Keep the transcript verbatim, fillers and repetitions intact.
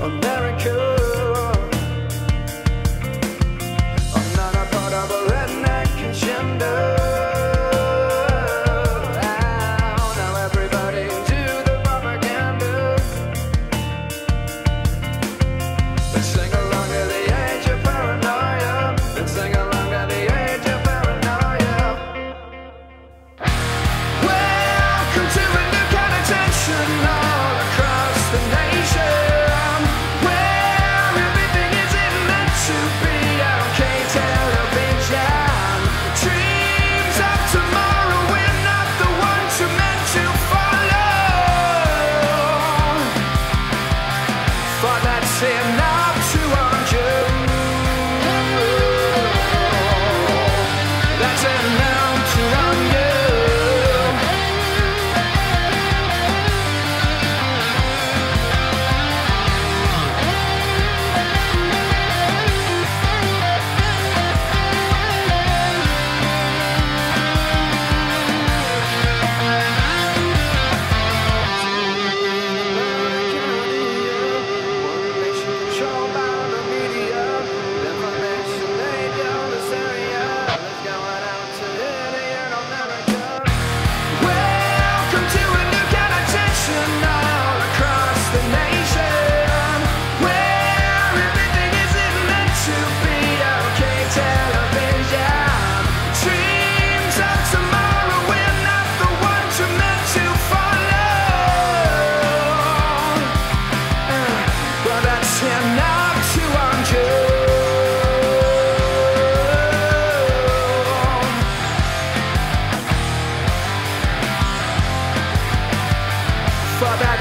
America. I'm not a part of a redneck agenda. Now everybody do the propaganda. Let's sing along to the age of paranoia. Let's sing along to the age of paranoia. Welcome to a new kind of tension all across the nation, where everything isn't meant to be okay television. Dreams of tomorrow, we're not the ones who meant to follow. For that's enough to undo. That's enough to undo. For that